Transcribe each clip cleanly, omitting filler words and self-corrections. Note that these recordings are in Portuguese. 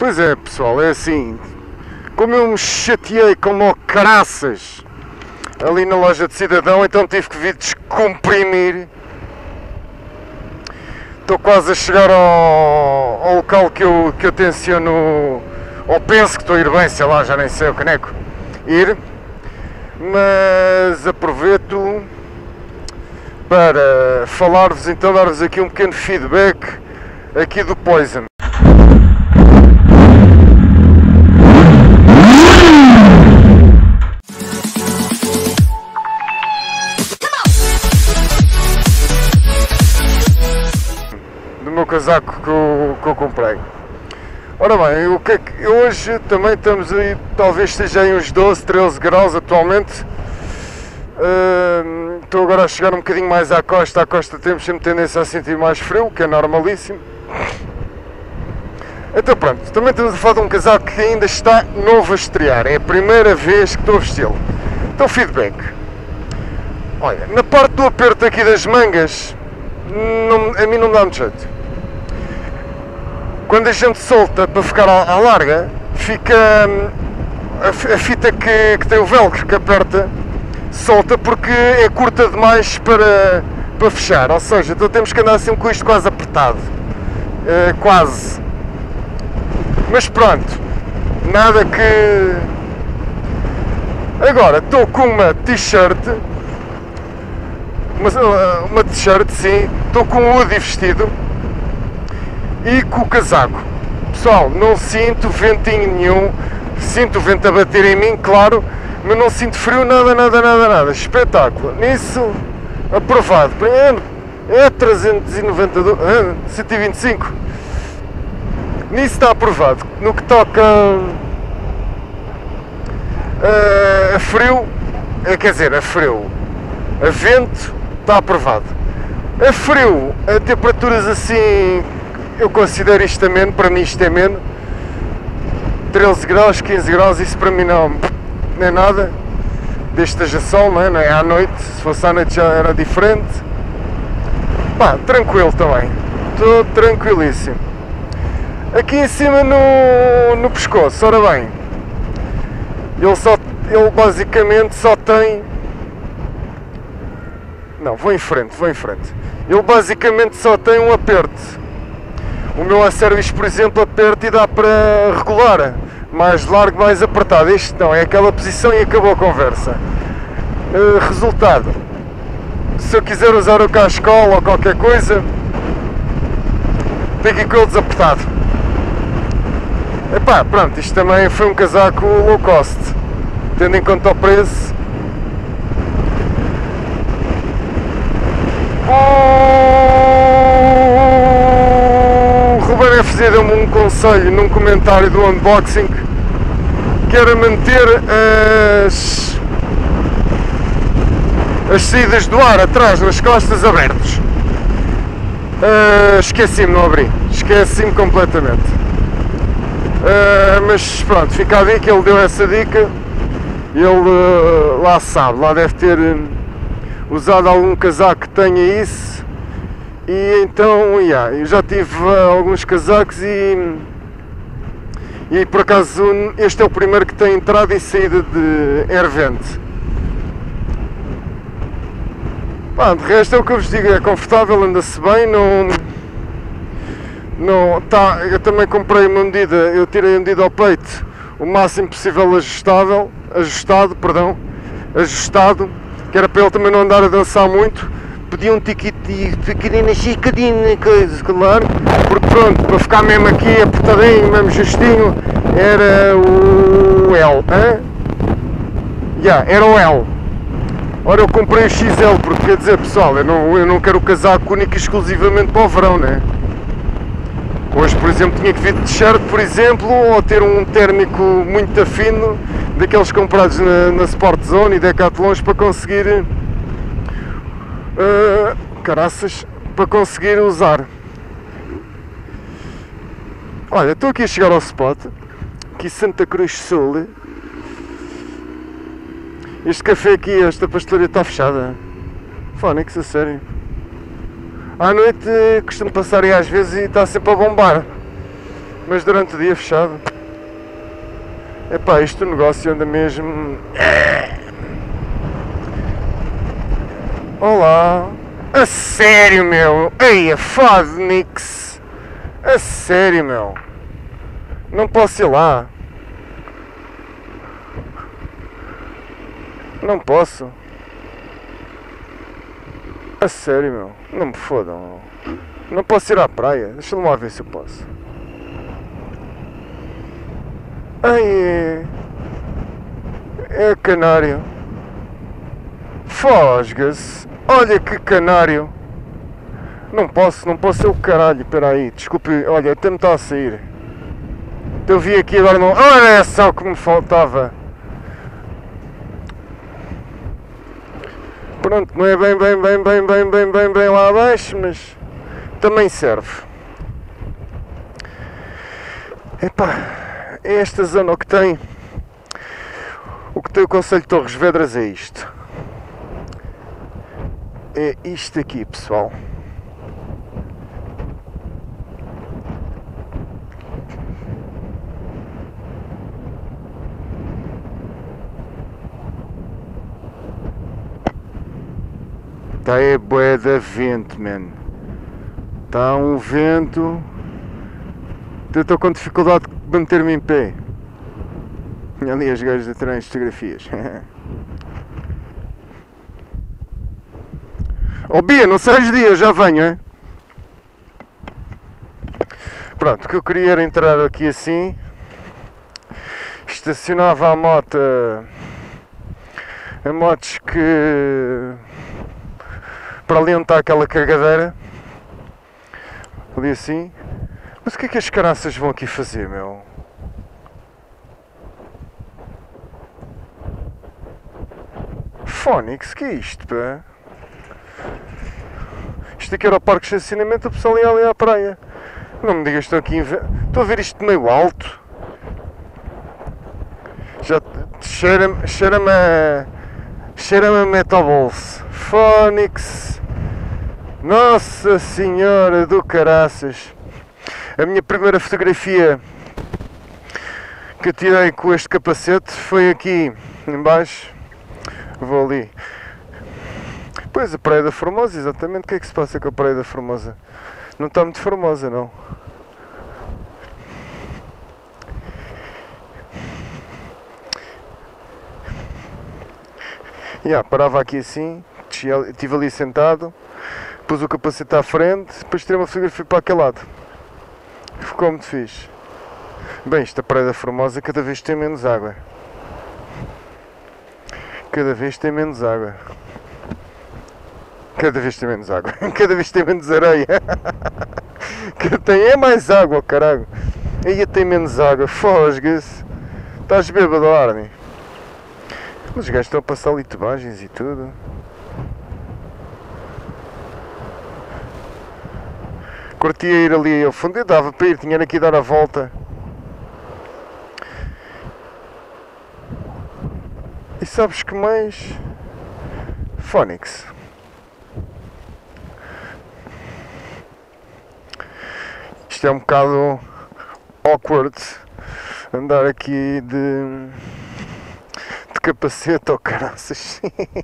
Pois é, pessoal, é assim, como eu me chateei como o caraças ali na loja de Cidadão, então tive que vir descomprimir. Estou quase a chegar ao local que eu tenciono, ou penso que estou a ir bem, sei lá, já nem sei o caneco, ir, mas aproveito para falar-vos, então dar-vos aqui um pequeno feedback aqui do Poison. Do meu casaco que eu comprei. Ora bem, o que é que hoje também estamos aí, talvez esteja aí uns 12, 13 graus atualmente. Estou agora a chegar um bocadinho mais à costa temos sempre tendência a sentir mais frio, que é normalíssimo. Então pronto, também estamos a falar de um casaco que ainda está novo a estrear, é a primeira vez que estou a vesti-lo. Então feedback. Olha, na parte do aperto aqui das mangas, a mim não dá muito jeito. Quando a gente solta para ficar à larga, fica a fita que tem o velcro que aperta, solta porque é curta demais para fechar, ou seja, então temos que andar assim com isto quase apertado, quase, mas pronto, nada que... Agora estou com uma t-shirt, uma t-shirt, sim, estou com um hoodie vestido e com o casaco. Pessoal, não sinto ventinho nenhum, sinto o vento a bater em mim, claro, mas não sinto frio, nada, espetáculo, nisso aprovado, é 392, 125, nisso está aprovado. No que toca a frio, quer dizer, a frio, a vento, está aprovado. A frio, a temperaturas assim, eu considero isto ameno, para mim isto é ameno, 13 graus, 15 graus, isso para mim não é nada, desde que esteja sol, não é à noite, se fosse à noite já era diferente. Pá, tranquilo também, estou tranquilíssimo. Aqui em cima no pescoço, ora bem, ele basicamente só tem... Não, vou em frente. Ele basicamente só tem um aperto. O meu A-Service, por exemplo, aperta e dá para regular, mais largo, mais apertado. Este não, é aquela posição e acabou a conversa. Resultado, se eu quiser usar o cascola ou qualquer coisa, tenho que ir com ele desapertado. Epá, pronto, isto também foi um casaco low cost, tendo em conta o preço. O Ruben FZ deu-me um conselho num comentário do unboxing, que era manter as saídas do ar atrás nas costas abertas. Esqueci-me, não abri, esqueci-me completamente. Mas pronto, fica a dica, ele deu essa dica, ele lá sabe, lá deve ter usado algum casaco que tenha isso, e então, eu já tive alguns casacos e por acaso este é o primeiro que tem entrada e saída de air vent. Pá, de resto é o que eu vos digo, é confortável, anda-se bem, não tá, eu também comprei uma medida, eu tirei a medida ao peito o máximo possível ajustado, que era para ele também não andar a dançar muito. Pedi um pequenino chicadinho, coisa, claro, porque pronto, para ficar mesmo aqui apertadinho, mesmo justinho, era o L, era o L. Ora, eu comprei o XL, porque quer dizer, pessoal, eu não quero o casaco único e exclusivamente para o verão, né? Hoje, por exemplo, tinha que vir de t-shirt, por exemplo, ou ter um térmico muito fino, daqueles comprados na Sport Zone e Decathlons, para conseguir, para conseguir usar. Olha, estou aqui a chegar ao spot, aqui Santa Cruz Sul. Este café aqui, esta pastelaria está fechada. Fónix, a sério. À noite costumo passar aí às vezes e está sempre a bombar. Mas durante o dia fechado. Epá, isto o negócio anda mesmo... Olá. A sério, meu. Ei, a Fodnix. A sério, meu. Não posso ir lá. Não posso. A sério, meu. Não me fodam. Não posso ir à praia. Deixa-me lá ver se eu posso. Ai, é canário. Fosga-se. Olha que canário. Não posso ser o caralho. Espera aí, desculpe. Olha, até me está a sair. Eu vi aqui agora não. Olha, é só o que me faltava. Pronto, não é bem lá abaixo, mas também serve. Epá, é esta zona o que tem o Conselho de Torres Vedras é isto. É isto aqui, pessoal. Está é bué de vento, man. Está um vento. Eu estou com dificuldade de manter-me em pé. Ali as gajas a tirarem fotografias. Oh Bia, não sais dias, já venho, hein? Pronto, o que eu queria era entrar aqui assim. Estacionava a moto. A motos que... para ali onde está aquela cagadeira. Ali assim. Mas o que é que as caraças vão aqui fazer, meu? Fónix, que é isto, pá? Isto aqui era o parque de estacionamento, o pessoal ia ali à praia. Não me digas que estou aqui... Estou a ver isto meio alto. Já cheira-me a metabolse. Fónix. Nossa Senhora do caraças. A minha primeira fotografia que eu tirei com este capacete foi aqui em baixo. Vou ali. Pois, a Praia da Formosa, exatamente. O que é que se passa com a Praia da Formosa? Não está muito formosa, não. Parava aqui assim, estive ali sentado, pus o capacete à frente, depois tirei uma fotografia para aquele lado. Ficou muito fixe. Bem, esta Praia da Formosa cada vez tem menos água. Cada vez tem menos água. Cada vez tem menos água. Cada vez tem menos areia. É mais água, caralho. Aí tem menos água. Fosga-se. Estás bêbado, Arnie? Os gajos estão a passar ali tubagens e tudo. Curtia ir ali ao fundo. Eu dava para ir, tinha aqui dar a volta. E sabes que mais? Fónix. Isto é um bocado awkward andar aqui de capacete ou caraças.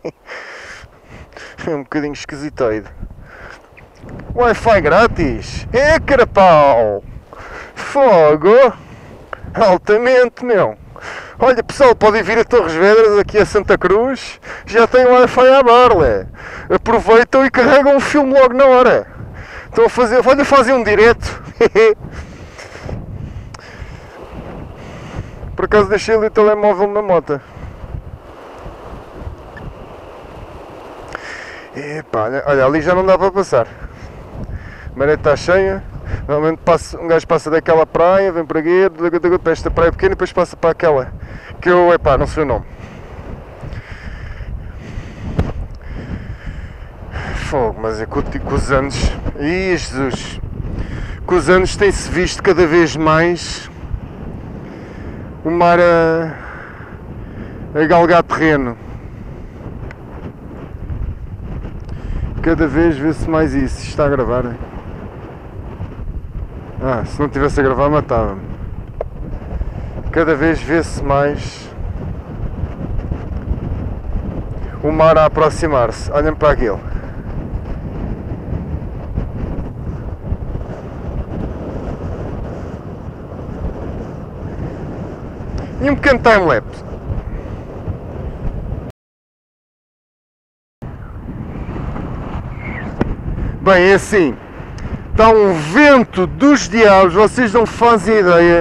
É um bocadinho esquisiteiro. Wi-Fi grátis? É carapau! Fogo! Altamente, meu! Olha pessoal, podem vir a Torres Vedras, aqui a Santa Cruz, já tem Wi-Fi à borla. Aproveitam e carregam um filme logo na hora. Estão a fazer, olha, fazer um direto. Por acaso deixei ali o telemóvel na moto. Epá, olha, ali já não dá para passar. A maré está cheia. Normalmente um gajo passa daquela praia, vem para aqui, para esta praia pequena e depois passa para aquela. Que eu, epá, não sei o nome. Fogo, mas é que com os anos. Ih, Jesus! Com os anos tem-se visto cada vez mais o mar a galgar terreno. Cada vez vê-se mais isso. Está a gravar. Se não tivesse a gravar matava-me. Cada vez vê-se mais o mar a aproximar-se. Olhem para aquilo. E um pequeno time-lapse. Bem, é assim, está um vento dos diabos, vocês não fazem ideia.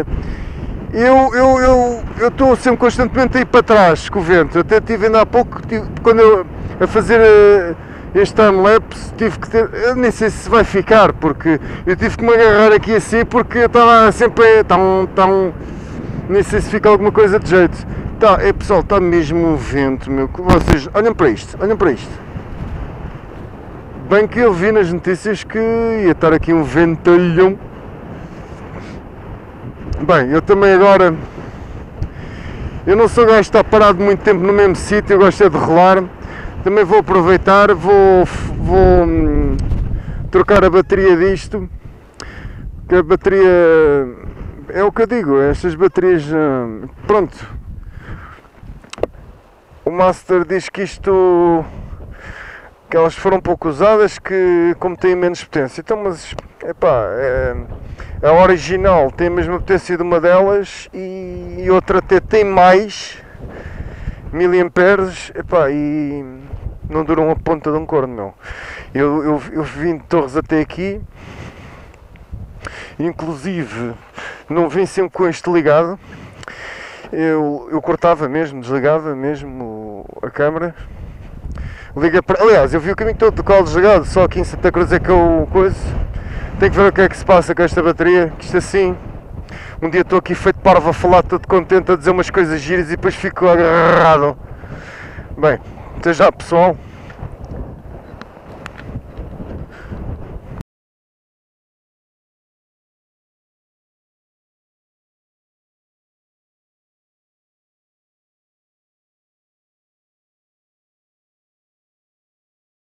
Eu estou sempre constantemente a ir para trás com o vento. Eu até tive ainda há pouco, quando eu a fazer este time-lapse, tive que ter, eu nem sei se vai ficar, porque eu tive que me agarrar aqui assim, porque eu estava sempre nem sei se fica alguma coisa de jeito. Tá, pessoal, está mesmo um vento, meu, vocês, olhem para isto, olhem para isto. Bem que eu vi nas notícias que ia estar aqui um ventalhão. Bem, eu também agora, eu não sou gajo de estar parado muito tempo no mesmo sítio, eu gosto de rolar. Também vou aproveitar, vou trocar a bateria disto, que a bateria, é o que eu digo, estas baterias, pronto, o Master diz que isto, que elas foram pouco usadas, que como têm menos potência. Então, mas epá, a original tem a mesma potência de uma delas e outra até tem mais miliamperes, epá, e não duram a ponta de um corno, meu. Eu vim de Torres até aqui, inclusive não vim sempre com este ligado. Eu cortava mesmo, desligava mesmo a câmera. Liga para... Aliás, eu vi o caminho todo do colo desligado, só aqui em Santa Cruz é que eu coisa. Tenho que ver o que é que se passa com esta bateria, que isto assim, um dia estou aqui feito parvo a falar, todo contente, a dizer umas coisas giras e depois fico agarrado. Bem, até já pessoal.